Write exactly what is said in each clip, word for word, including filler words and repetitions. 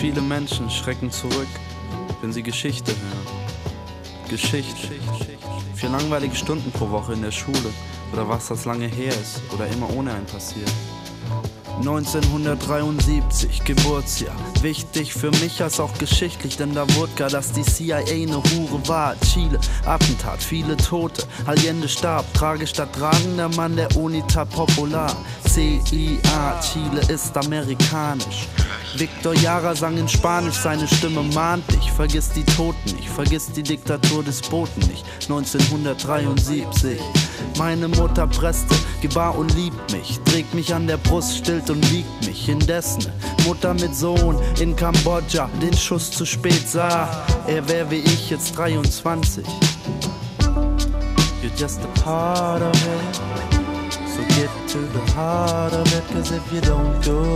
Viele Menschen schrecken zurück, wenn sie Geschichte hören. Geschichte. Vier langweilige Stunden pro Woche in der Schule oder was das lange her ist oder immer ohne einen passiert. neunzehnhundertdreiundsiebzig, Geburtsjahr. Wichtig für mich als auch geschichtlich, denn da wurde gar, dass die C I A ne Hure war. Chile, Attentat, viele Tote, Allende starb. Tragisch statt tragender Mann der UNITA Popular. C I A, Chile ist amerikanisch. Victor Jara sang in Spanisch, seine Stimme mahnt dich. Vergiss die Toten nicht, vergiss die Diktatur des Boten nicht. neunzehnhundertdreiundsiebzig. Meine Mutter presste, gebar und liebt mich, trägt mich an der Brust, stillt und wiegt mich. Indessen Mutter mit Sohn in Kambodscha den Schuss zu spät sah. Er wär wie ich jetzt dreiundzwanzig. You're just a part of it, so get to the heart of it, cause if you don't go,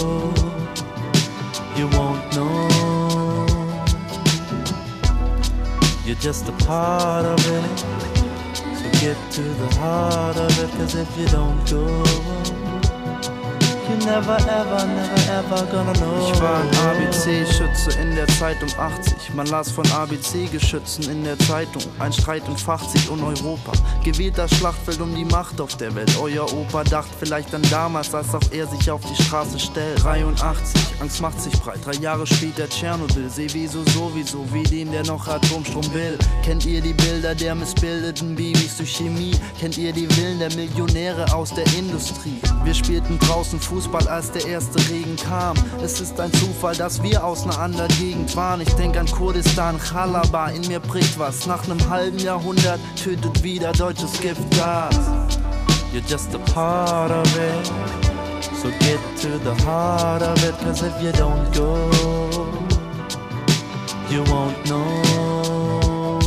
you won't know. You're just a part of it, so get to the heart of it, cause if you don't go, you never ever, never ever gonna know. Ich war ein A B C-Schütze in der Zeit um achtzig. Man las von A B C-Geschützen in der Zeitung. Ein Streit entfacht sich um Europa. Gewählt das Schlachtfeld um die Macht auf der Welt. Euer Opa dacht vielleicht an damals, als auch er sich auf die Straße stellt. dreiundachtzig, Angst macht sich breit. Drei Jahre später Tschernobyl. Sowieso, sowieso, wie den, der noch Atomstrom will. Kennt ihr die Bilder der missbildeten Babys durch Chemie? Kennt ihr die Willen der Millionäre aus der Industrie? Wir spielten draußen Fußball, als der erste Regen kam. Es ist ein Zufall, dass wir aus einer anderen Gegend waren. Ich denk an Kurdistan, Chalaba, in mir bricht was. Nach einem halben Jahrhundert tötet wieder deutsches Giftgas. You're just a part of it, so get to the heart of it, cause if you don't go, you won't know.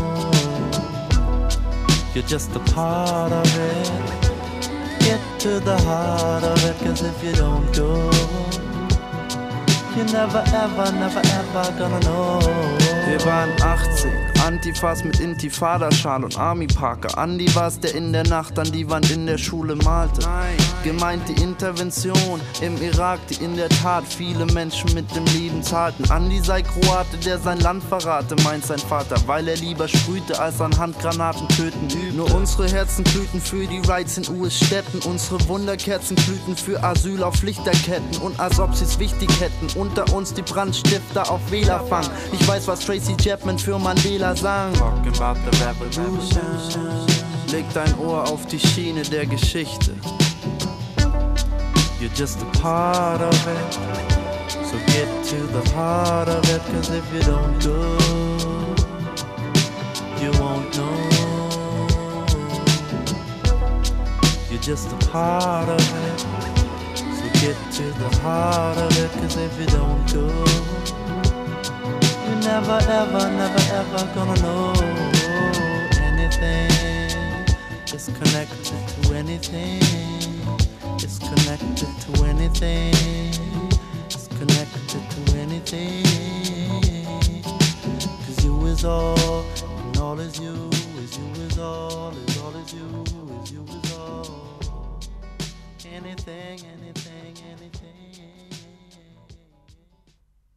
You're just a part of it, get to the heart of it, cause if you don't go, you never ever, never ever gonna know. Wir waren achtzehn, Antifas mit Intifada-Schal und Army-Parker. Andi war's, der in der Nacht an die Wand in der Schule malte. Gemeint die Intervention im Irak, die in der Tat viele Menschen mit dem Leben zahlten. Andi sei Kroate, der sein Land verrate, meint sein Vater, weil er lieber sprühte, als an Handgranaten töten übte. Nur unsere Herzen glühten für die Rights in U S-Städten. Unsere Wunderkerzen glühten für Asyl auf Lichterketten. Und als ob sie's wichtig hätten, unter uns die Brandstifter auf Wählerfang. Ich weiß, was Tracy Chapman für Mandela sang. Talking about the revolution. Leg dein Ohr auf die Schiene der Geschichte. You're just a part of it, so get to the heart of it, cause if you don't go, you won't know. You're just a part of it, so get to the heart of it, cause if you don't go, you never ever, never ever gonna know. Anything is connected to anything. It's connected to anything. It's connected to anything. Cause you is all